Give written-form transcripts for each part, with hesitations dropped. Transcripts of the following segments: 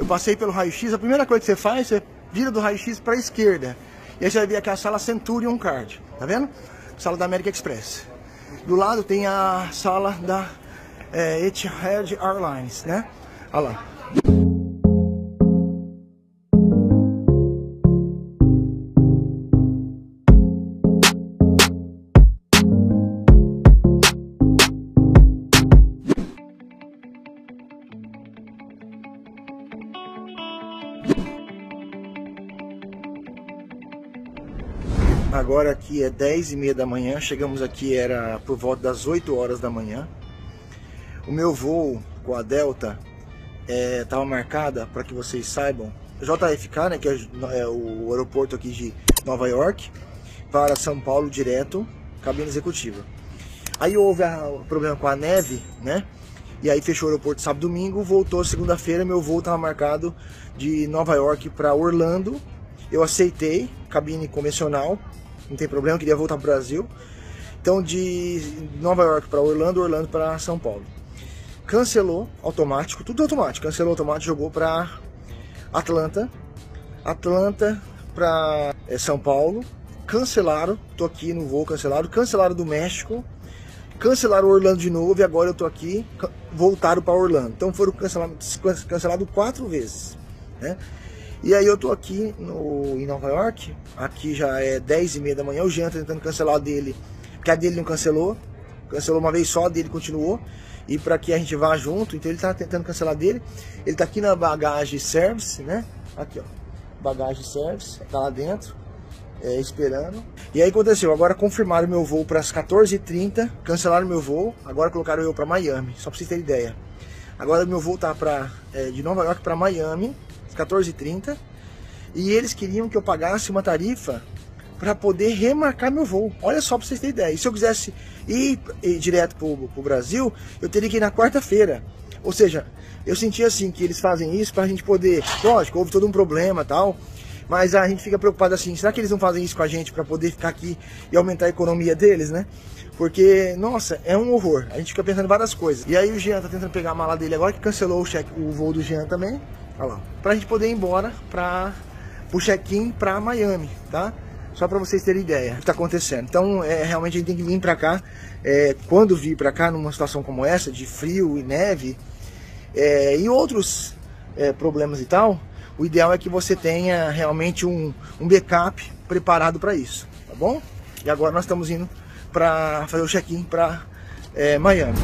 passei pelo raio-x, a primeira coisa que você faz, você vira do raio-x para a esquerda. E aí você vai ver aqui a sala Centurion Card, tá vendo? Sala da American Express. Do lado tem a sala da Etihad Airlines, né? Olha lá. Agora aqui é 10h30 da manhã, chegamos aqui, era por volta das 8 horas da manhã. O meu voo com a Delta estava marcada, para que vocês saibam, JFK, né, que é o aeroporto aqui de Nova York, para São Paulo direto, cabine executiva. Aí houve o problema com a neve, né, e aí fechou o aeroporto sábado e domingo, voltou segunda-feira, meu voo estava marcado de Nova York para Orlando. Eu aceitei, cabine convencional, não tem problema, eu queria voltar para o Brasil. Então de Nova York para Orlando, Orlando para São Paulo. Cancelou automático, tudo automático, cancelou automático, jogou para Atlanta, Atlanta para São Paulo, cancelaram, tô aqui no voo cancelado, cancelaram do México, cancelaram Orlando de novo e agora eu tô aqui, voltaram para Orlando. Então foram cancelados 4 vezes, né? E aí eu tô aqui em Nova York, aqui já é 10h30 da manhã, o Jean tá tentando cancelar a dele, porque a dele não cancelou, cancelou uma vez só, a dele continuou, e para que a gente vá junto, então ele tá tentando cancelar a dele, ele tá aqui na bagagem service, né, aqui ó, bagagem service, tá lá dentro, esperando. E aí aconteceu, agora confirmaram meu voo para as 14h30, cancelaram meu voo, agora colocaram eu para Miami, só para vocês terem ideia. Agora meu voo tá de Nova York para Miami, 14h30, e eles queriam que eu pagasse uma tarifa para poder remarcar meu voo. Olha só, para vocês terem ideia. E se eu quisesse ir direto pro Brasil, eu teria que ir na quarta-feira. Ou seja, eu senti assim que eles fazem isso para a gente poder, lógico, houve todo um problema e tal, mas a gente fica preocupado assim, será que eles não fazem isso com a gente para poder ficar aqui e aumentar a economia deles, né? Porque, nossa, é um horror. A gente fica pensando em várias coisas. E aí o Jean tá tentando pegar a mala dele agora, que cancelou o voo do Jean também. Olha lá. Pra gente poder ir embora pro check-in pra Miami, tá? Só pra vocês terem ideia do que tá acontecendo. Então, realmente a gente tem que vir pra cá. Quando vir pra cá, numa situação como essa, de frio e neve, e outros problemas e tal, o ideal é que você tenha realmente um backup preparado pra isso, tá bom? E agora nós estamos indo pra fazer o check-in pra Miami.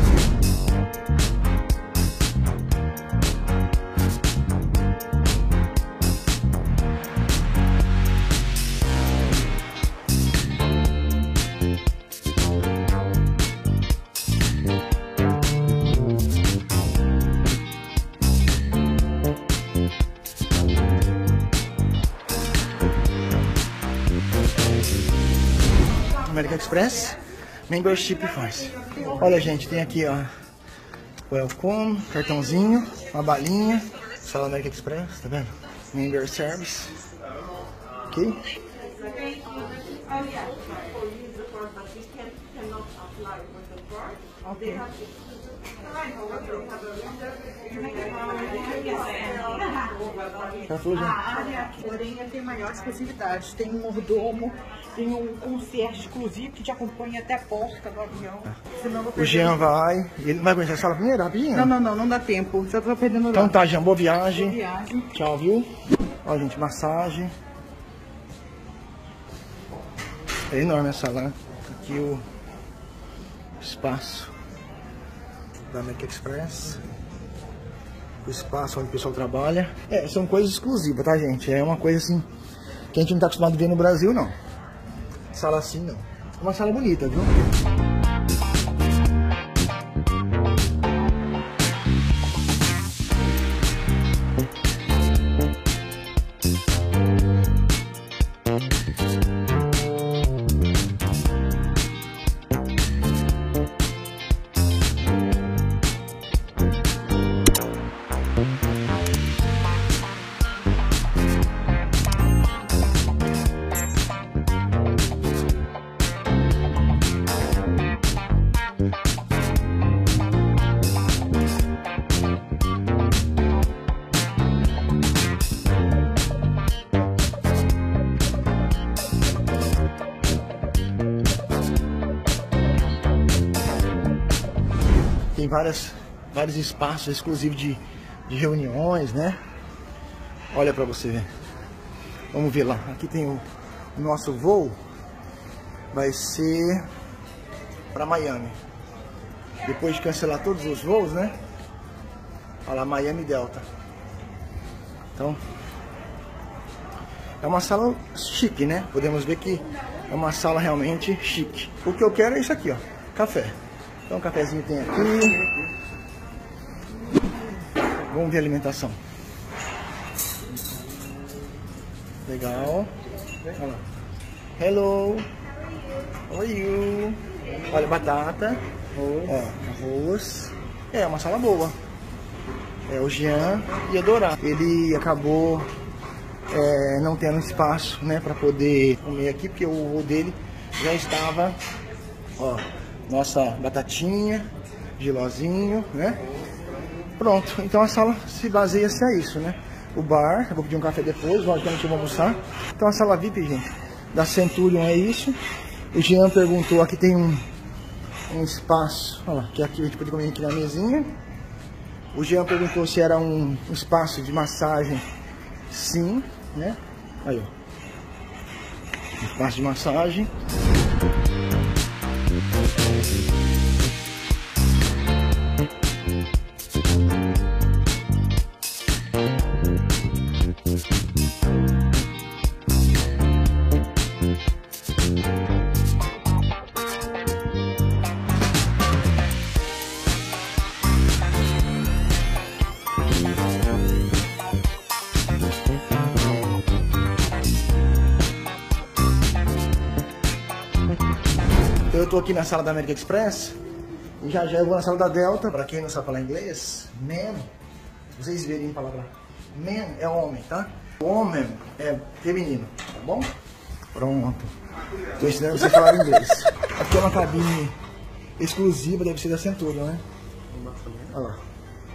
American Express, Membership Points. Olha, gente, tem aqui, ó, Welcome, cartãozinho, uma balinha, sala American Express, tá vendo? Member Service, ok? Ok. A área Orelha tem maiores facilidades. Tem um mordomo, tem um concierge exclusivo que te acompanha até a porta do avião. O Jean vai. Ele vai conhecer a sala primeiro, rapidinho? Não dá tempo. Já tô perdendo Então tá, Jean, boa viagem. Boa viagem. Tchau, viu? Ó, gente, massagem. É enorme a sala, né? Aqui o espaço da American Express. O espaço onde o pessoal trabalha. São coisas exclusivas, tá, gente? É uma coisa assim que a gente não tá acostumado a ver no Brasil, não. Sala assim, não. É uma sala bonita, viu? vários espaços exclusivos de reuniões, né? Olha pra você ver. Vamos ver lá. Aqui tem o nosso voo. Vai ser para Miami. Depois de cancelar todos os voos, né? Olha lá, Miami Delta. Então, é uma sala chique, né? Podemos ver que é uma sala realmente chique. O que eu quero é isso aqui, ó. Café. Então, o cafezinho tem aqui. Vamos ver a alimentação. Legal. Olha lá. Hello. How are you? Olha, batata. Ó, arroz. É uma sala boa. O Jean ia adorar. Ele acabou não tendo espaço, né, para poder comer aqui, porque o voo dele já estava. Ó, nossa batatinha, gelozinho, né? Pronto. Então a sala se baseia-se a isso, né? O bar, eu vou pedir um café depois, logicamente eu vou almoçar. Então a sala VIP, gente, da Centurion é isso. O Jean perguntou, aqui tem um espaço, olha lá, que aqui a gente pode comer aqui na mesinha. O Jean perguntou se era um espaço de massagem. Sim, né? Aí, ó. Espaço de massagem. Eu tô aqui na sala da American Express e já eu vou na sala da Delta. Pra quem não sabe falar inglês, man, vocês verem a palavra man é homem, tá? Homem é feminino, tá bom? Pronto. Tô ensinando vocês a falar inglês. Aqui é uma cabine exclusiva, deve ser da Centurion, né? Olha lá.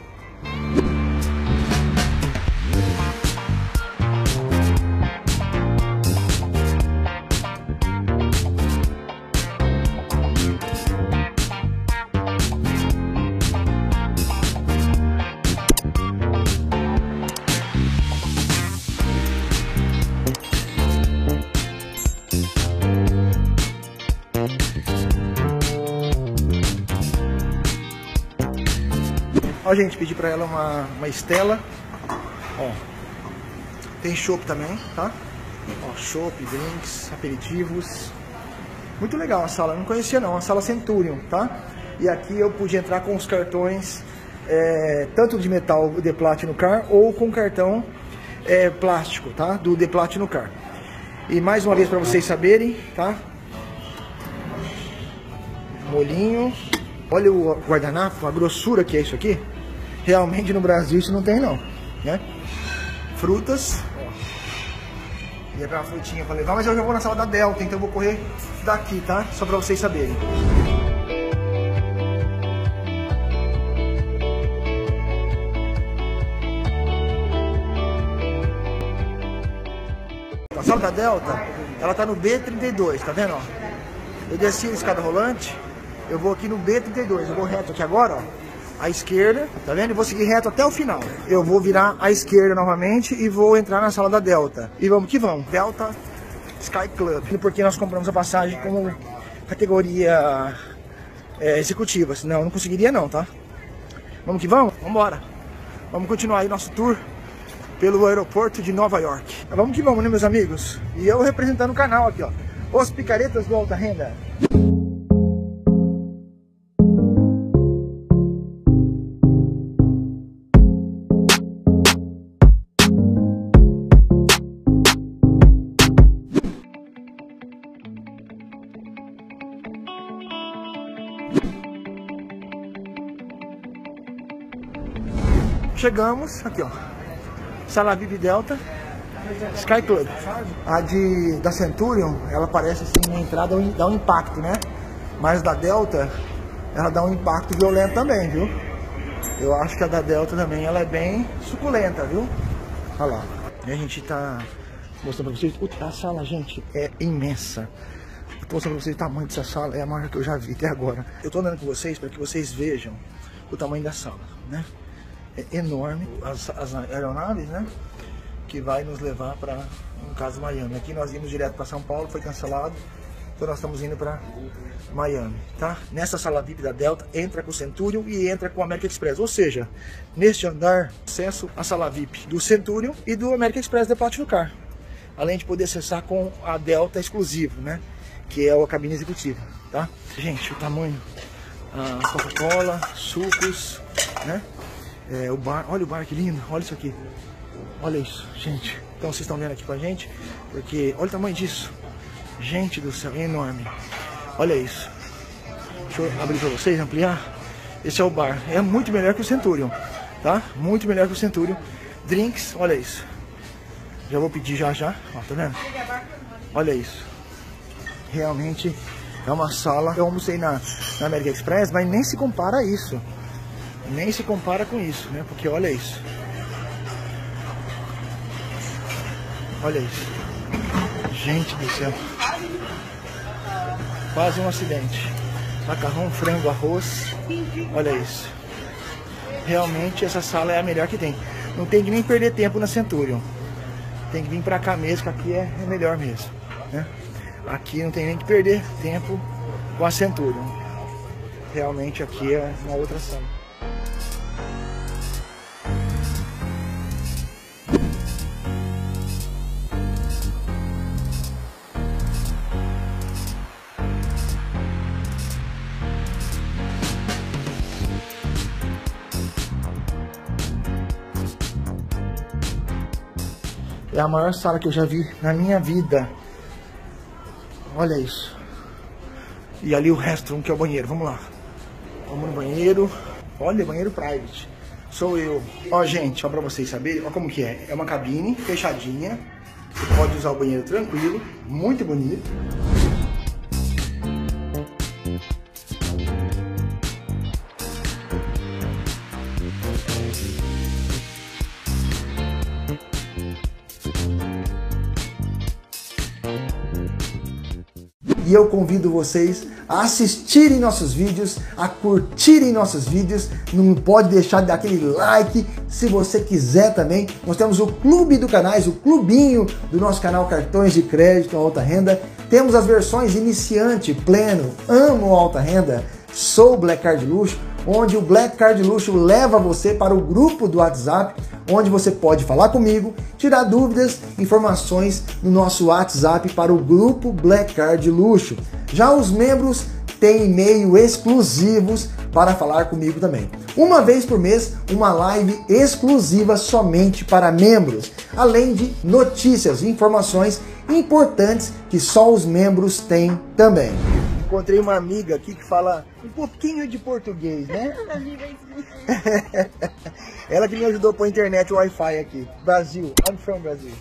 Ó, gente, pedi pra ela uma Stella. Ó, tem chopp também, tá? Ó, chopp, drinks, aperitivos. Muito legal a sala, eu não conhecia não, a sala Centurion, tá? E aqui eu pude entrar com os cartões, tanto de metal The Platinum Car ou com cartão plástico, tá? Do The Platinum Car. E mais uma vez pra vocês saberem, tá? Molinho. Olha o guardanapo, a grossura que é isso aqui. Realmente no Brasil isso não tem não, né? Frutas. Ia pra uma frutinha pra levar, mas eu já vou na sala da Delta, então eu vou correr daqui, tá? Só pra vocês saberem. A sala da Delta, ela tá no B32, tá vendo, ó? Eu desci a escada rolante, eu vou aqui no B32, eu vou reto aqui agora, ó. À esquerda, tá vendo? E vou seguir reto até o final. Eu vou virar à esquerda novamente e vou entrar na sala da Delta. E vamos que vamos. Delta Sky Club. Porque nós compramos a passagem como categoria executiva. Senão eu não conseguiria não, tá? Vamos que vamos? Vamos embora. Vamos continuar aí nosso tour pelo aeroporto de Nova York. Vamos que vamos, né, meus amigos? E eu representando o canal aqui, ó. Os Picaretas do Alta Renda. Chegamos aqui, ó. Sala VIP Delta Sky Club. A da Centurion, ela parece assim, na entrada dá um impacto, né? Mas da Delta, ela dá um impacto violento também, viu? Eu acho que a da Delta também, ela é bem suculenta, viu? Olha lá. E a gente tá mostrando pra vocês. A sala, gente, é imensa. Tô mostrando pra vocês o tamanho dessa sala, é a maior que eu já vi até agora. Eu tô andando com vocês para que vocês vejam o tamanho da sala, né? É enorme, as aeronaves, né? Que vai nos levar para, no caso, Miami. Aqui nós íamos direto para São Paulo, foi cancelado, então nós estamos indo para Miami, tá? Nessa sala VIP da Delta, entra com o Centurion e entra com o American Express, ou seja, neste andar, acesso à sala VIP do Centurion e do American Express da Platinum Car, além de poder acessar com a Delta exclusivo, né? Que é a cabine executiva, tá? Gente, o tamanho, a Coca-Cola, sucos, né? O bar, olha o bar que lindo, olha isso aqui, olha isso, gente. Então vocês estão vendo aqui com a gente, porque olha o tamanho disso, gente do céu, é enorme. Olha isso. Deixa eu abrir para vocês, ampliar. Esse é o bar, é muito melhor que o Centurion, tá? Muito melhor que o Centurion. Drinks, olha isso. Já vou pedir já, ó, tá vendo? Olha isso. Realmente é uma sala. Eu almocei na American Express, mas nem se compara a isso. Nem se compara com isso, né? Porque olha isso. Olha isso. Gente do céu. Quase um acidente. Macarrão, frango, arroz. Olha isso. Realmente essa sala é a melhor que tem. Não tem que nem perder tempo na Centurion. Tem que vir pra cá mesmo, que aqui é melhor mesmo, né? Aqui não tem nem que perder tempo com a Centurion. Realmente aqui é uma outra sala. É a maior sala que eu já vi na minha vida. Olha isso. E ali o restroom, que é o banheiro. Vamos lá. Vamos no banheiro. Olha, banheiro private. Sou eu. Ó, gente, só pra vocês saberem. Ó como que é. É uma cabine fechadinha. Você pode usar o banheiro tranquilo. Muito bonito. E eu convido vocês a assistirem nossos vídeos, a curtirem nossos vídeos. Não pode deixar de dar aquele like. Se você quiser também, nós temos o clube do canais, o clubinho do nosso canal Cartões de Crédito Alta Renda. Temos as versões iniciante, pleno, amo alta renda, sou Black Card Luxo, onde o Black Card Luxo leva você para o grupo do WhatsApp, onde você pode falar comigo, tirar dúvidas, informações no nosso WhatsApp para o grupo Black Card Luxo. Já os membros têm e-mail exclusivos para falar comigo também. Uma vez por mês, uma live exclusiva somente para membros, além de notícias e informações importantes que só os membros têm também. Encontrei uma amiga aqui que fala um pouquinho de português, né? Ela que me ajudou a pôr a internet, o Wi-Fi aqui. Brasil, I'm from Brasil.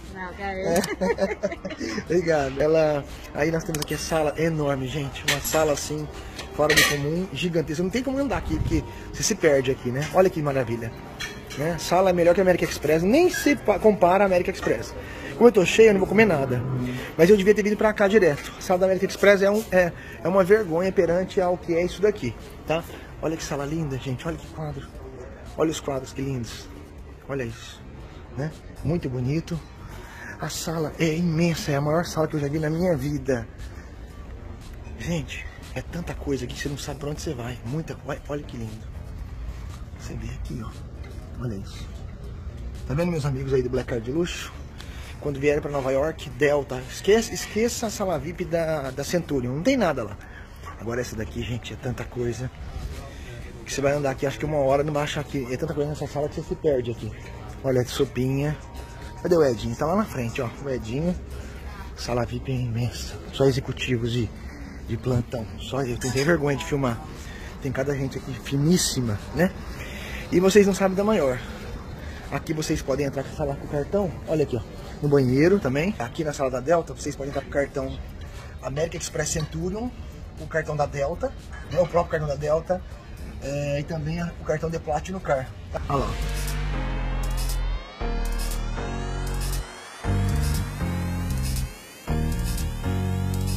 Obrigado. Aí nós temos aqui a sala enorme, gente. Uma sala assim, fora do comum, gigantesca. Não tem como andar aqui, porque você se perde aqui, né? Olha que maravilha. Né? Sala é melhor que a American Express, nem se compara a American Express. Como eu tô cheio, eu não vou comer nada. Mas eu devia ter vindo pra cá direto. A sala da American Express é uma vergonha perante ao que é isso daqui, tá? Olha que sala linda, gente. Olha que quadro. Olha os quadros, que lindos. Olha isso, né? Muito bonito. A sala é imensa, é a maior sala que eu já vi na minha vida. Gente, é tanta coisa aqui que você não sabe pra onde você vai. Olha que lindo. Você vê aqui, ó. Olha isso. Tá vendo, meus amigos aí do Black Card Luxo? Quando vierem para Nova York, Delta, esqueça a sala VIP da Centurion, não tem nada lá. Agora essa daqui, gente, é tanta coisa que você vai andar aqui, acho que 1 hora, não vai achar que é tanta coisa nessa sala que você se perde aqui. Olha, sopinha. Cadê o Edinho? Tá lá na frente, ó, o Edinho. Sala VIP é imensa, só executivos de plantão, só eu tenho vergonha de filmar. Tem cada gente aqui finíssima, né? E vocês não sabem da maior. Aqui vocês podem entrar com o cartão, olha aqui, ó. No banheiro também. Aqui na sala da Delta, vocês podem entrar com o cartão American Express Centurion, o cartão da Delta, né, o próprio cartão da Delta, e também o cartão de Platinum Car. Olha lá.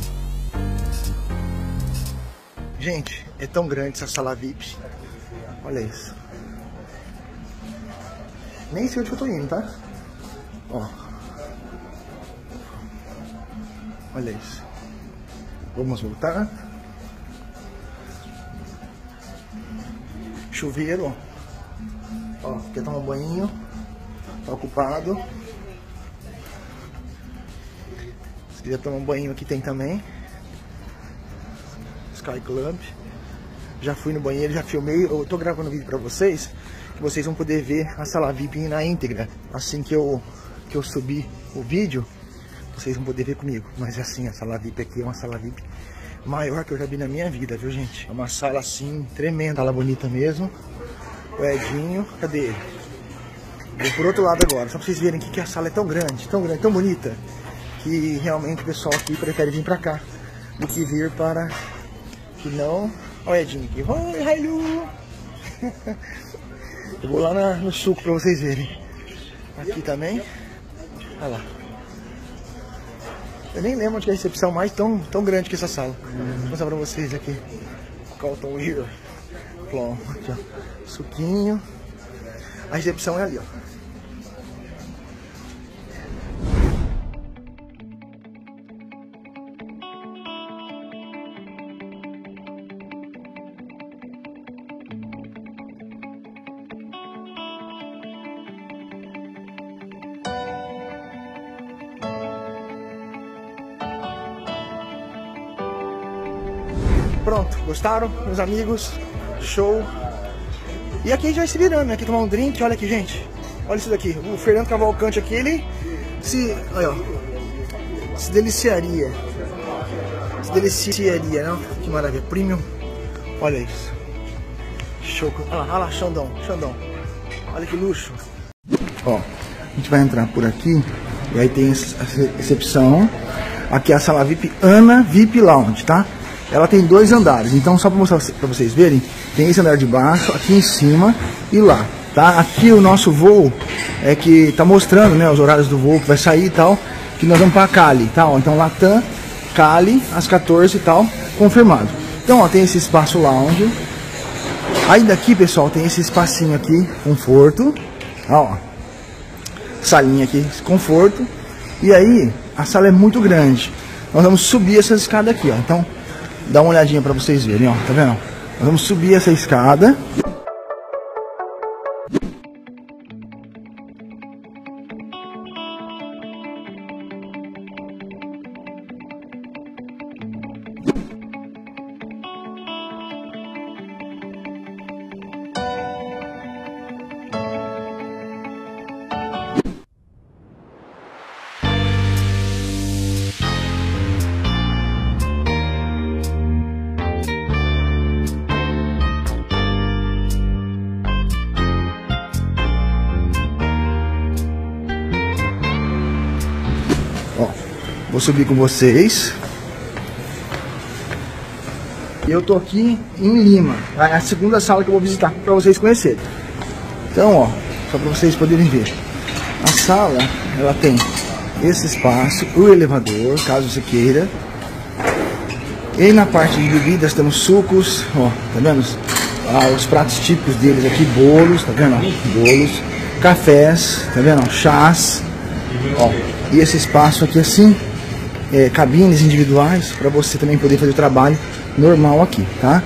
Gente, é tão grande essa sala VIP. Olha isso. Nem sei onde eu tô indo, tá? Ó. Olha isso. Vamos voltar. Chuveiro, ó. Quer tomar um banho? Tá ocupado. Se quiser tomar um banho aqui tem também. Sky Club. Já fui no banheiro, já filmei. Eu tô gravando vídeo pra vocês, que vocês vão poder ver a sala VIP na íntegra. Assim que eu subir o vídeo, vocês vão poder ver comigo. Mas assim, a sala VIP aqui é uma sala VIP maior que eu já vi na minha vida, viu, gente? É uma sala assim, tremenda, sala bonita mesmo. O Edinho, cadê ele? Vou por outro lado agora, só pra vocês verem que a sala é tão grande, tão bonita, que realmente o pessoal aqui prefere vir pra cá do que vir para que não... Olha o Edinho aqui. Oi, Railu! Eu vou lá no suco pra vocês verem. Aqui também. Olha lá. Eu nem lembro onde é a recepção mais tão grande que essa sala. Vou mostrar pra vocês aqui. Cotton Weir. Aqui, ó. Suquinho. A recepção é ali, ó. Pronto, gostaram, meus amigos? Show! E aqui a gente vai se virando, né? Aqui tomar um drink, olha aqui, gente. Olha isso daqui. O Fernando Cavalcante aqui, ele olha, ó, se deliciaria. Se deliciaria, não? Que maravilha. Premium. Olha isso. Show. Olha lá, Xandão. Olha que luxo. Ó, a gente vai entrar por aqui. E aí tem a recepção. Aqui é a sala VIP, Ana VIP Lounge, tá? Ela tem 2 andares, então só para mostrar para vocês verem, tem esse andar de baixo, aqui em cima e lá, tá? Aqui o nosso voo é que tá mostrando, né, os horários do voo que vai sair e tal, que nós vamos para Cali, tá? Ó, então Latam, Cali, às 14 e tal, confirmado. Então, ó, tem esse espaço lounge. Aí daqui, pessoal, tem esse espacinho aqui, conforto, ó, salinha aqui, conforto. E aí, a sala é muito grande. Nós vamos subir essa escada aqui, ó. Então, dá uma olhadinha pra vocês verem, ó, tá vendo? Nós vamos subir essa escada. Vou subir com vocês. Eu tô aqui em Lima. É a segunda sala que eu vou visitar para vocês conhecerem. Então, ó, só para vocês poderem ver. A sala, ela tem esse espaço, o elevador, caso você queira. E na parte de bebidas temos sucos, ó, tá vendo? Os pratos típicos deles aqui, bolos, tá vendo? Bolos, cafés, tá vendo? Chás, ó. E esse espaço aqui assim, cabines individuais para você também poder fazer o trabalho normal aqui, tá?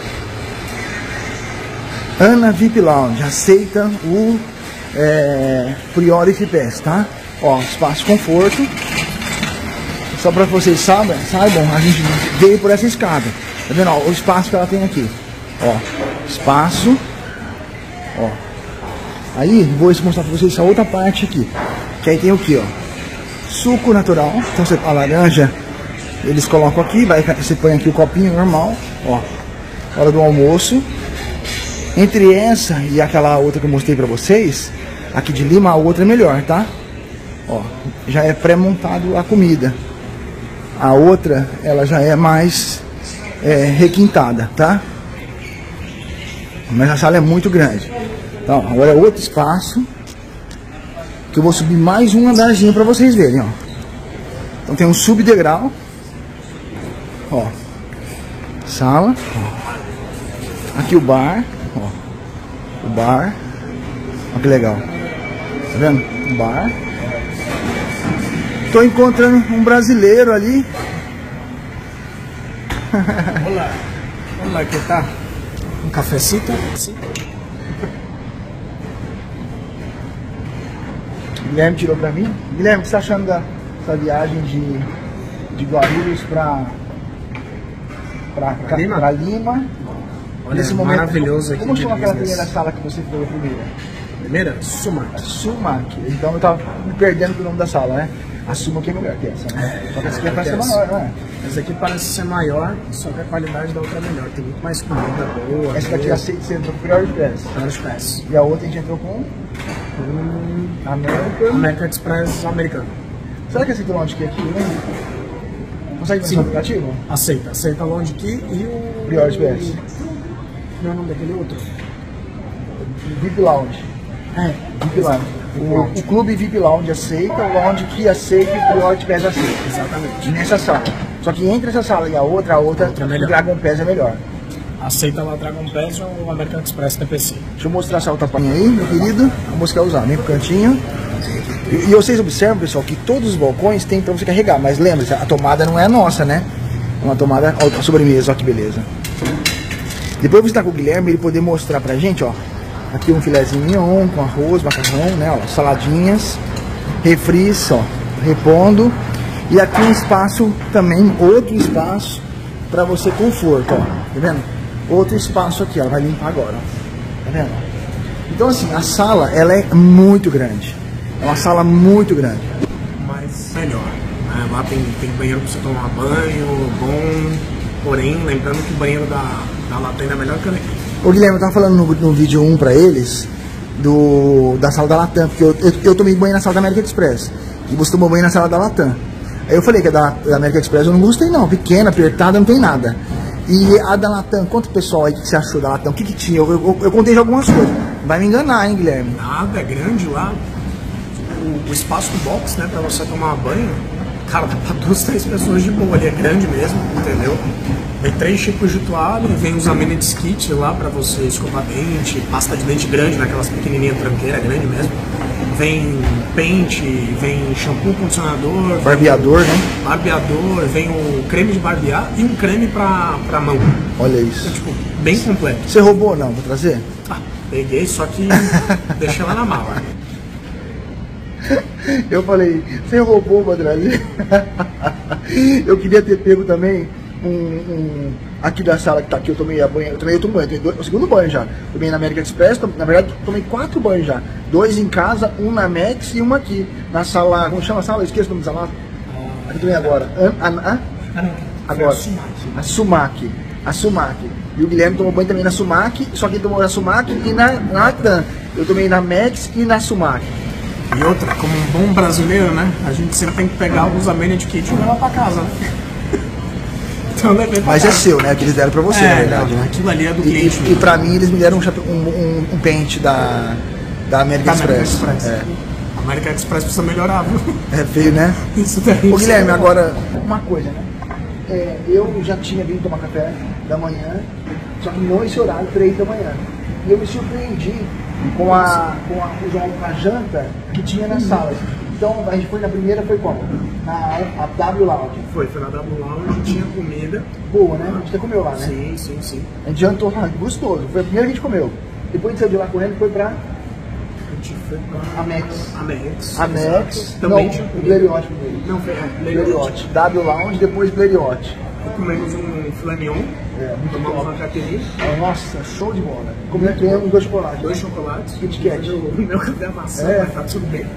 Ana VIP Lounge aceita o Priority Pass, tá? Ó, espaço conforto. Só para vocês saibam, a gente veio por essa escada. Tá vendo? Ó, o espaço que ela tem aqui. Ó, espaço. Ó. Aí vou mostrar para vocês essa outra parte aqui. Que aí tem o que, ó? Suco natural, então a laranja eles colocam aqui, você põe aqui o copinho normal, ó, hora do almoço. Entre essa e aquela outra que eu mostrei pra vocês, aqui de Lima, a outra é melhor, tá? Ó, já é pré-montado a comida. A outra, ela já é mais requintada, tá? Mas a sala é muito grande. Então, agora é outro espaço. Que eu vou subir mais um andarzinho para vocês verem, ó. Então tem um subdegrau, ó, sala, ó. Aqui o bar, ó, O bar. Olha que legal. Tá vendo? O bar. Tô encontrando um brasileiro ali. Olá. Olá, que tá? Um cafecito? Sim. Guilherme tirou pra mim. Guilherme, o que você tá achando dessa viagem de Guarulhos pra Lima? Olha, Nesse momento, maravilhoso aqui. Como chama aquela business. primeira sala que você foi a primeira? Primeira? Sumac. Sumac. Então eu tava me perdendo pro nome da sala, né? A Sumac é melhor que essa, né? Só que essa aqui parece ser maior, não é? Essa aqui parece ser maior, só que a qualidade da outra é melhor. Tem muito mais comida boa. Essa daqui você entrou com Priority Pass. Priority Pass. E a outra a gente entrou com American Express americano. Será que aceita onde que é aqui, né? Consegue ver Sim. no aplicativo? Aceita Longe Key e o... Priority Pass. Não é o nome daquele outro? VIP Lounge. VIP Lounge. O clube VIP Lounge aceita, o Lounge que aceita e o Priority Pass aceita. Exatamente. Nessa sala. Só que entre essa sala e a outra é o melhor. Dragon Pass é melhor. Aceita lá Dragon Pass ou o American Express TPC. Deixa eu mostrar essa outra palhinha aí, meu querido. A música é usar, vem pro cantinho. E vocês observam, pessoal, que todos os balcões tem pra você carregar. Mas lembre-se, a tomada não é nossa, né? É uma tomada, ó, a sobremesa, ó que beleza. Depois eu vou estar com o Guilherme, ele poder mostrar pra gente, ó. Aqui um filezinho mignon com arroz, macarrão, né? Ó, saladinhas, refris, ó, repondo. E aqui um espaço também, outro espaço pra você conforto, ó. Tá vendo? Outro espaço aqui, ó, vai limpar agora, ó. Tá vendo? Então assim, a sala, ela é muito grande. É uma sala muito grande. Mas melhor. Né? Lá tem banheiro pra você tomar banho, bom. Porém, lembrando que o banheiro da Latam é melhor que o daqui. Ô Guilherme, eu tava falando no vídeo 1 pra eles da sala da Latam, porque eu tomei banho na sala da American Express e você tomou banho na sala da Latam. Aí eu falei que a da American Express eu não gostei não, pequena, apertada, não tem nada. E a da Latam, quanto pessoal aí que você achou da Latam? O que tinha? Eu contei de algumas coisas. Vai me enganar, hein, Guilherme? Nada, é grande lá. O espaço do box, né, pra você tomar banho, cara, dá pra 2, 3 pessoas de boa, ali é grande mesmo, entendeu? Vem 3 tipos de toalha, vem os amenities kit lá pra você escovar dente, pasta de dente grande, naquelas pequenininhas tranqueiras, grande mesmo. Vem pente, vem shampoo, condicionador, Barbeador, né? barbeador, vem o creme de barbear e um creme pra mão. Olha Então, isso. tipo, bem completo. Você roubou ou não? Vou trazer? Ah, peguei, só que deixei lá na mala. Eu falei, você roubou pra trazer? Eu queria ter pego também aqui da sala que tá aqui, eu tomei a banho, eu tomei outro banho, o segundo banho já. Tomei na American Express, na verdade tomei 4 banhos já. 2 em casa, um na Max e um aqui. Na sala, como chama a sala? Eu esqueço o nome da sala. Aqui tomei agora. Agora. A Sumac. A Sumac. E o Guilherme tomou banho também na Sumac, só que ele tomou na Sumac e na Latam. Eu tomei na Max e na Sumac. E outra, como um bom brasileiro, né? A gente sempre tem que pegar alguns amenities kit e levar pra casa, né? Então eu levei pra Mas casa. é seu, né? Que eles deram pra você, na verdade, não, né? aquilo ali é do cliente. E pra mim eles me deram um pente da American Express. É. A American Express precisa melhorar, viu? É feio, né? Isso daí. Ô Guilherme, agora, uma coisa, né? Eu já tinha vindo tomar café da manhã, só que não esse horário, 3 da manhã. E eu me surpreendi com a janta que tinha nas salas. Então a gente foi na primeira, foi como? A W Lounge. Foi na W Lounge, tinha comida. Boa, né? A gente até comeu lá, né? Sim. A gente jantou lá, gostoso. Foi a primeira que a gente comeu. Depois a gente saiu de lá correndo e foi pra A gente foi pra Amex. Amex. Também tinha o comida. Blériot primeiro. Não, foi Blériot. W Lounge, depois Blériot. Comemos um filé mignon. Muito Tomamos top. uma caipirinha. Nossa, show de bola. Comemos 2 chocolates. 2 chocolates. Kit Kat. O meu café maçã, mas tá tudo bem.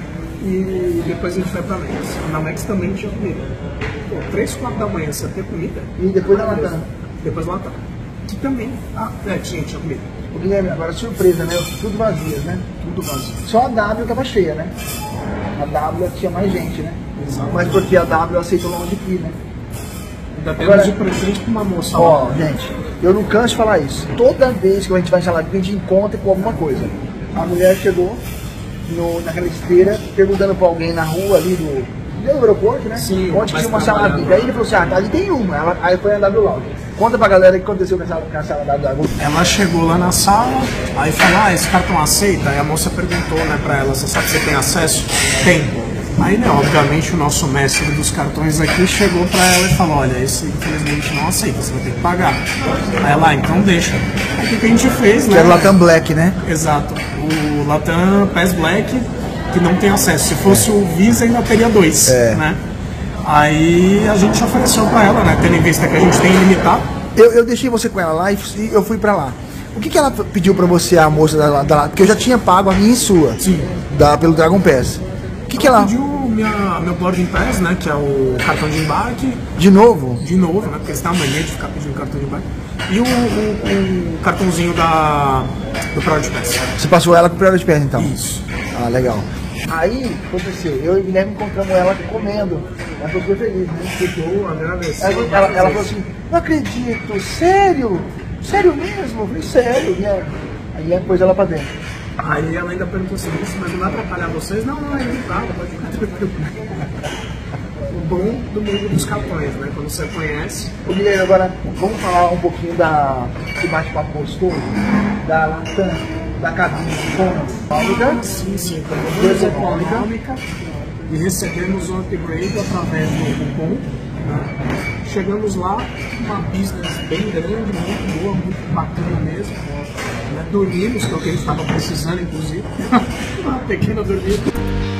E depois a gente foi pra Max. Na Max também tinha comida. Pô, 3, 4 da manhã você ter comida. E depois da Latam. Depois da Latam. Que também. Tinha comida. O Guilherme, agora surpresa, né? Tudo vazias, né? Tudo vazio. Só a W tava cheia, né? A W tinha mais gente, né? Exato. Mas porque a W aceita o longe aqui, né? Ainda Agora- temos de presente pra uma moça. Ó, gente, eu não canso de falar isso. Toda vez que a gente vai em salada, a gente encontra com alguma coisa. A mulher chegou naquela esteira, perguntando pra alguém na rua ali do aeroporto, né? Sim, onde mas tinha uma trabalhando. saladinha. Aí ele falou assim, ali tem uma. Aí foi a W Lounge. Conta pra galera o que aconteceu com a sala da Dragon. Ela chegou lá na sala, aí falou, esse cartão aceita? Aí a moça perguntou, né, pra ela, você sabe se você tem acesso? Tem. Aí, né, obviamente, o nosso mestre dos cartões aqui chegou pra ela e falou, olha, esse infelizmente não aceita, você vai ter que pagar. Aí ela, então deixa. Aí o que a gente fez, né? Que é o Latam Black, né? Exato. O Latam Pass Black, que não tem acesso. Se fosse o Visa, ainda teria 2, né? Aí a gente ofereceu pra ela, né, tendo em vista que a gente tem ilimitado. Eu deixei você com ela lá e eu fui pra lá. O que ela pediu pra você, a moça da lá? Porque eu já tinha pago a minha e sua. Sim. Pelo Dragon Pass. O que ela pediu meu boarding pass, né, que é o cartão de embarque. De novo? De novo, né, porque eles têm a mania de ficar pedindo cartão de embarque. E o cartãozinho do Priority Pass. Você passou ela com o Priority Pass, então? Isso. Ah, legal. Aí, aconteceu, eu e o Guilherme encontramos ela comendo. Ela ficou feliz, né? Ficou agradecendo. Ela falou assim, não acredito, sério? Sério mesmo? Eu falei, sério. Aí depois ela pra dentro. Aí ela ainda perguntou assim, mas não vai atrapalhar vocês? Não, é evitável, pode ficar tranquilo. O bom do mundo dos cartões, né? Quando você conhece. Ô Guilherme, agora vamos falar um pouquinho do bate-papo gostoso, da Latam, da cabine econômica. Sim, coisa econômica. E recebemos um upgrade através do cupom. Né? Chegamos lá, uma business bem grande, muito boa, muito bacana mesmo. Né? Dormimos, que é o que a gente estava precisando, inclusive. Uma pequena dormida.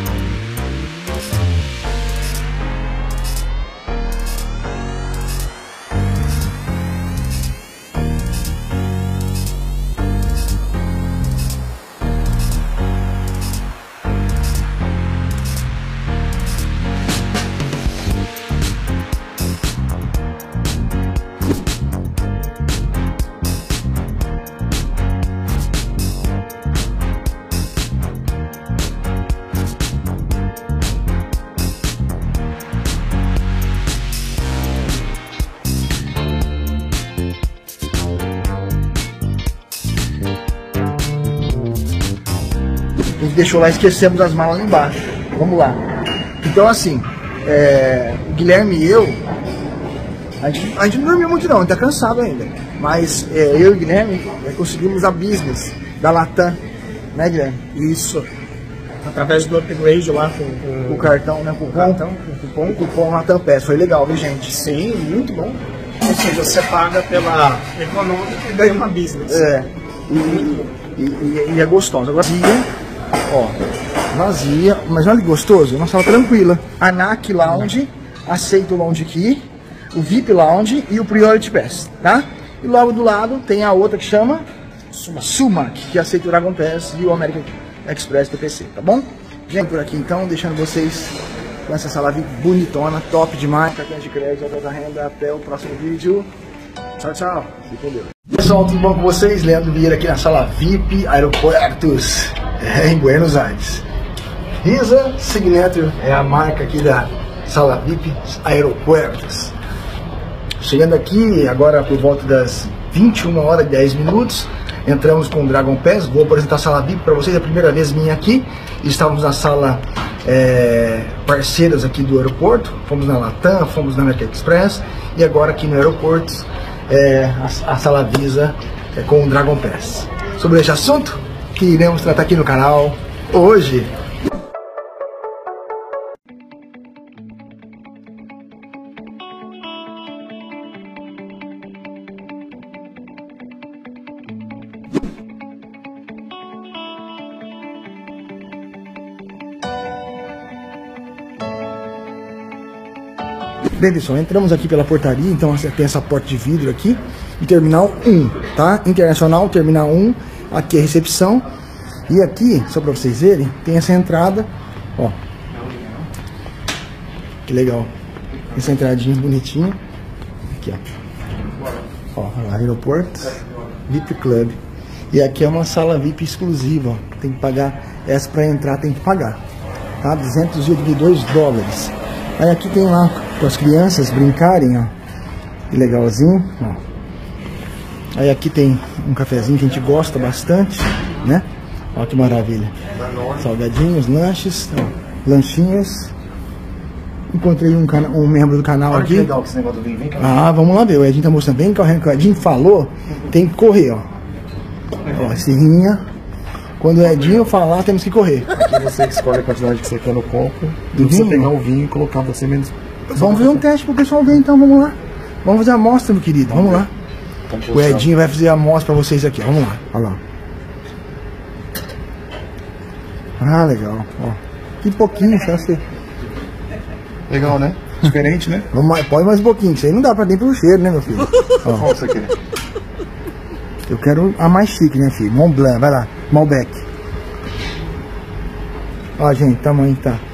A gente deixou lá, esquecemos as malas lá embaixo. Vamos lá. Então assim, o Guilherme e eu, a gente não dormiu muito não, a gente tá cansado ainda. Mas eu e o Guilherme conseguimos a business da Latam, né, Guilherme? Isso. Através do upgrade lá com o cartão, né? Com o cupom Latam Pass. Foi legal, viu, gente? Sim, muito bom. Ou seja, você paga pela econômica e ganha uma business. E é gostoso. Agora vazia, mas olha que gostoso, uma sala tranquila. A NAC Lounge, aceita o Lounge Key, o VIP Lounge e o Priority Pass, tá? E logo do lado tem a outra que chama Sumac, que aceita o Dragon Pass e o American Express PPC, tá bom? Gente, por aqui então, deixando vocês com essa sala VIP bonitona, top demais, cartão de crédito, alta da renda. Até o próximo vídeo. Tchau, tchau. Se com Deus. Pessoal, tudo bom com vocês? Leandro Vieira aqui na sala VIP Aeroportos, em Buenos Aires. Visa Signature é a marca aqui da sala VIP Aeroportos. Chegando aqui agora por volta das 21 horas e 10 minutos, entramos com o Dragon Pass. Vou apresentar a sala VIP para vocês, é a primeira vez minha aqui. Estávamos na sala parceiras aqui do aeroporto, fomos na Latam, fomos na American Express e agora aqui no aeroporto a sala Visa com o Dragon Pass. Sobre esse assunto que iremos tratar aqui no canal hoje. Bem, pessoal, entramos aqui pela portaria, então tem essa porta de vidro aqui, em Terminal 1, tá? Internacional, Terminal 1, aqui é a recepção, e aqui, só para vocês verem, tem essa entrada, ó, que legal, essa entradinha bonitinha, aqui, ó, aeroporto, VIP Club, e aqui é uma sala VIP exclusiva, ó, tem que pagar, essa para entrar tem que pagar, tá? $282. Aí aqui tem lá para as crianças brincarem, ó, que legalzinho, ó. Aí aqui tem um cafezinho que a gente gosta bastante, né? Ó que maravilha. Salgadinhos, lanches, ó, lanchinhos. Encontrei um membro do canal. Olha aqui. que legal que esse negócio do vinho, vem cá. Ah, vamos lá ver. O Edinho tá mostrando bem correndo. O Edinho falou, tem que correr, ó. Ó, Serrinha. Quando o Edinho falar, temos que correr. Aqui você escolhe a quantidade que você quer no copo. Do E você vinho? pegar o vinho e colocar você menos. Vamos fazer um teste pro pessoal ver então, vamos lá. Vamos fazer a amostra, meu querido, vamos lá. O Edinho vai fazer a amostra pra vocês aqui, vamos lá. Olha lá. Ah, legal, ó. Que pouquinho, só você. Legal, né? Diferente, né? Vamos mais, pode mais um pouquinho, isso aí não dá pra nem pelo cheiro, né, meu filho? Ó, Qual você quer? eu quero a mais chique, né, filho? Mont Blanc, vai lá, Malbec. Ó, gente, tamanho que tá.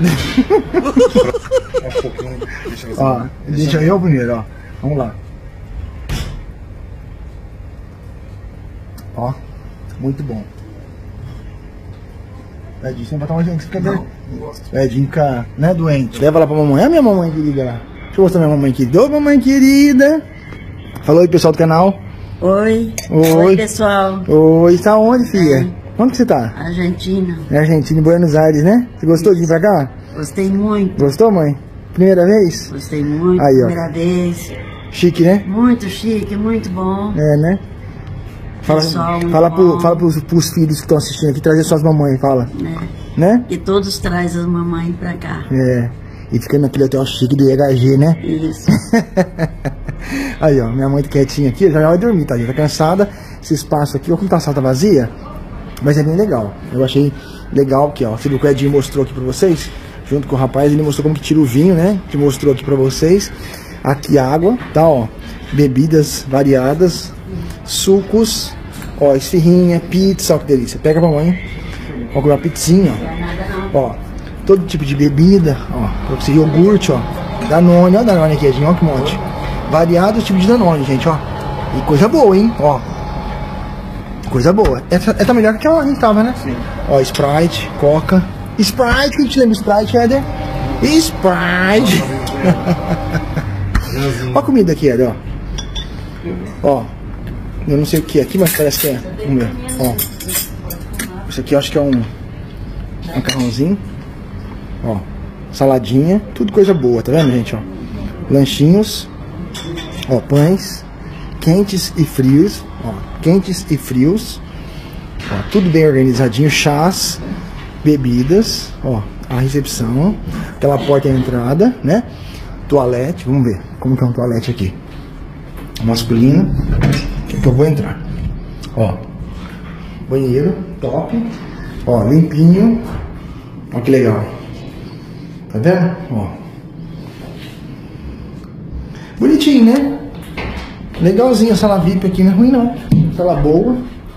Um pouquinho. Deixa eu ver. Ó, deixa eu primeiro, ó. Vamos lá. Ó, muito bom. Edinho, você não vai tomar gente, fica doido. Edinho fica, né, doente. Leva lá pra mamãe. É a minha mamãe querida lá. Deixa eu mostrar minha mamãe querida. Ô, mamãe querida. Falou aí, pessoal do canal. Oi. Oi. Pessoal. Oi, tá onde, filha? Onde que você tá? Argentina. Na Argentina, em Buenos Aires, né? Você gostou de vir pra cá? Gostei muito. Gostou, mãe? Primeira vez? Gostei muito. Aí, ó. Primeira vez. Chique, né? Muito chique, muito bom. É, né? Fala, Pessoal, muito fala, bom. fala pros filhos que estão assistindo aqui, trazer suas mamães, fala. Né? E todos trazem as mamães pra cá. É. E fica naquele hotel chique do IHG, né? Isso. Aí, ó, minha mãe tá quietinha aqui, já vai dormir, tá? Tá cansada. Esse espaço aqui, ó, como tá a sala tá vazia, mas é bem legal. Eu achei legal aqui, ó. Você viu que o Edinho mostrou aqui pra vocês? Junto com o rapaz, ele mostrou como que tira o vinho, né? Que mostrou aqui pra vocês. Aqui água, tá, ó. Bebidas variadas. Sucos, ó, esfirrinha, pizza, ó que delícia. Pega pra mãe, ó, comer uma pizzinha, ó, todo tipo de bebida, ó, pra você, iogurte, ó, Danone, ó, Danone aqui, ó, que monte. Variados tipos de Danone, gente, ó, e coisa boa, hein, ó, coisa boa. Essa tá melhor que aquela que a gente tava, né? Sim. Ó, Sprite, Coca, Sprite, que a gente lembra Sprite, Éder? Sprite. Ó a comida aqui, Éder, ó. Eu não sei o que é aqui, mas parece que é. Vamos ver. Ó. Isso aqui eu acho que é um macarrãozinho. Ó. Saladinha. Tudo coisa boa, tá vendo, gente? Ó. Lanchinhos. Ó, pães. Quentes e frios. Ó. Quentes e frios. Ó, tudo bem organizadinho. Chás. Bebidas. Ó. A recepção. Aquela porta de entrada, né? Toalete. Vamos ver como que é um toalete aqui. Masculino. Que eu vou entrar. Ó, banheiro, top. Ó, limpinho. Ó que legal. Tá vendo? Ó. Bonitinho, né? Legalzinho a sala VIP aqui, não é ruim não. Sala boa.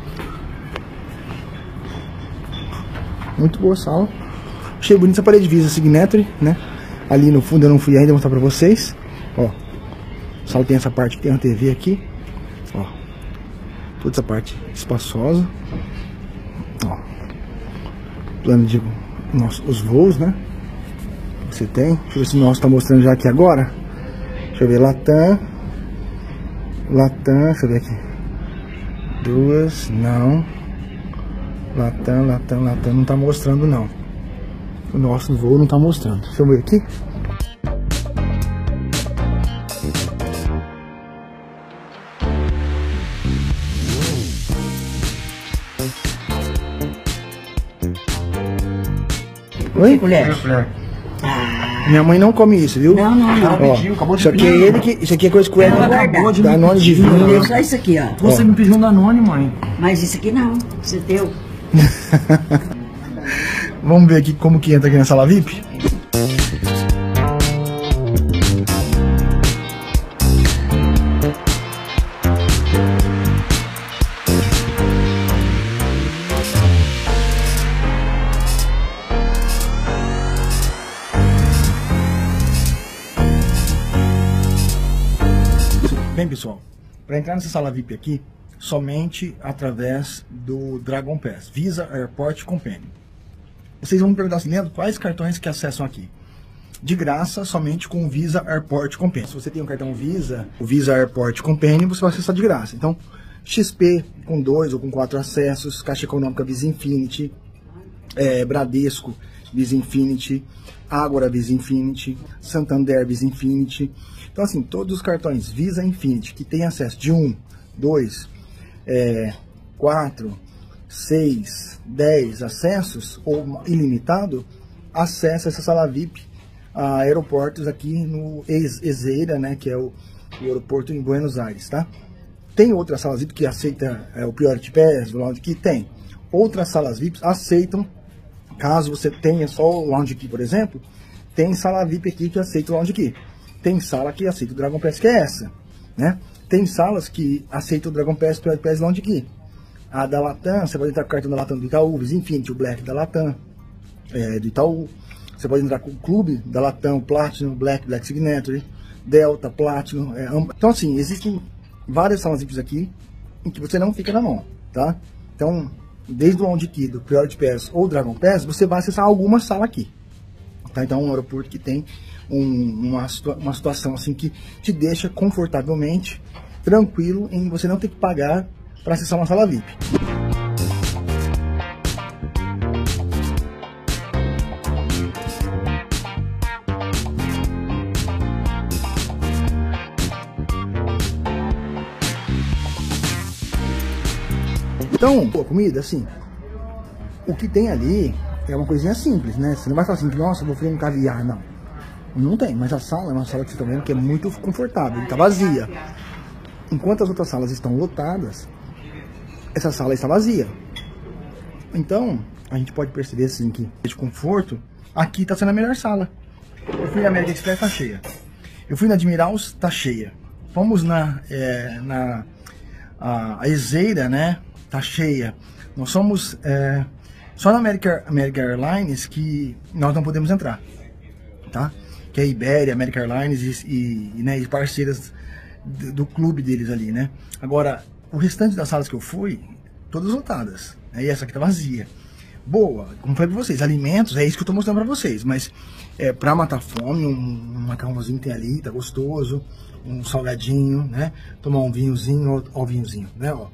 Muito boa a sala. Achei bonita essa parede visa Signature, né? Ali no fundo eu não fui ainda, vou mostrar pra vocês. Ó. A sala tem essa parte que tem uma TV aqui. Ó. Toda essa parte espaçosa. Ó. Plano de os voos, né? Você tem. Deixa eu ver se o nosso tá mostrando já aqui agora. Deixa eu ver. Latam. Latam. Deixa eu ver aqui. Duas. Não. Latam. Não tá mostrando, não. O nosso voo não tá mostrando. Deixa eu ver aqui. Oi? Colher. Minha mãe não come isso, viu? Não. Ó, isso aqui é ele que. Isso aqui é coisa que o Ed acabou de Danone de vinho. Deixa só isso aqui, ó. Você me pediu um Danone, mãe. Mas isso aqui não. Isso é teu. Vamos ver aqui como que entra aqui na sala VIP. Bem, pessoal, para entrar nessa sala VIP aqui, somente através do Dragon Pass, Visa Airport Companion. Vocês vão me perguntar assim, Leandro, quais cartões que acessam aqui? De graça, somente com o Visa Airport Companion. Se você tem um cartão Visa, o Visa Airport Companion, você vai acessar de graça. Então, XP com 2 ou com 4 acessos, Caixa Econômica Visa Infinity, Bradesco Visa Infinity, Ágora Visa Infinity, Santander Visa Infinity. Então assim, todos os cartões Visa Infinity que tem acesso de 1, 2, 4, 6, 10 acessos ou ilimitado, acessa essa sala VIP a aeroportos aqui no Ezeiza, né, que é o aeroporto em Buenos Aires, tá? Tem outras salas VIP que aceita o Priority Pass, o Lounge Key, tem. Outras salas VIP aceitam, caso você tenha só o Lounge Key, por exemplo, tem sala VIP aqui que aceita o Lounge Key. Tem sala que aceita o Dragon Pass, que é essa, né? Tem salas que aceitam o Dragon Pass, Priority Pass, Lounge Key. A da Latam, você pode entrar com o cartão da Latam do Itaú, Visa Infinity, o Black da Latam, do Itaú. Você pode entrar com o clube da Latam, Platinum, Black Signature, Delta, Platinum. Então assim, existem várias salas VIPs aqui em que você não fica na mão, tá? Então, desde o Lounge Key, do Priority Pass ou Dragon Pass, você vai acessar alguma sala aqui. Tá? Então é um aeroporto que tem uma situação assim que te deixa confortavelmente tranquilo em você não ter que pagar para acessar uma sala VIP. Então, a comida, assim, o que tem ali é uma coisinha simples, né? Você não vai falar assim, nossa, vou fazer um caviar, não. Não tem, mas a sala é uma sala que você está vendo que é muito confortável, está vazia. Enquanto as outras salas estão lotadas, essa sala está vazia. Então, a gente pode perceber assim que de conforto, aqui está sendo a melhor sala. Eu fui na American Express, tá cheia. Eu fui na Admirals, tá cheia. Fomos na Ezeiza, né? Tá cheia. Nós somos só na American Airlines que nós não podemos entrar, tá? Que é a Iberia, American Airlines e parceiras do clube deles ali, né? Agora, o restante das salas que eu fui, todas lotadas, né? E essa aqui tá vazia. Boa, como falei pra vocês, alimentos, é isso que eu tô mostrando pra vocês, mas pra matar fome, um macarrãozinho tem ali, tá gostoso, um salgadinho, né? Tomar um vinhozinho, ó o vinhozinho, né? Ó.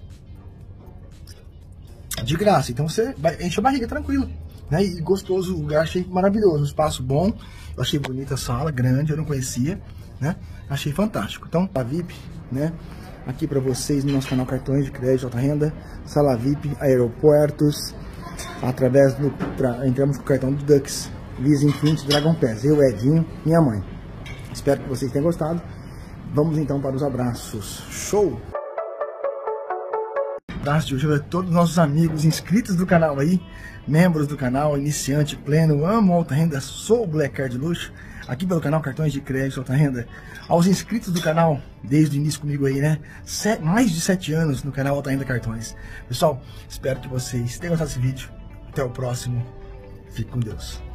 De graça, então você vai encher a barriga tranquilo, né? E gostoso, o lugar achei maravilhoso, um espaço bom, eu achei bonita a sala, grande, eu não conhecia, né? Achei fantástico. Então, a VIP, né? Aqui para vocês no nosso canal Cartões de Crédito Alta Renda, sala VIP, aeroportos, através entramos com o cartão do Dux, Visa Infinity, Dragon Pass, eu, Edinho, minha mãe. Espero que vocês tenham gostado. Vamos então para os abraços. Show! Abraço de hoje a todos os nossos amigos inscritos do canal aí, membros do canal, iniciante, pleno, amo alta renda, sou o Black Card Luxo, aqui pelo canal Cartões de Crédito Alta Renda. Aos inscritos do canal, desde o início comigo aí, né? Mais de 7 anos no canal Alta Renda Cartões. Pessoal, espero que vocês tenham gostado desse vídeo. Até o próximo. Fique com Deus.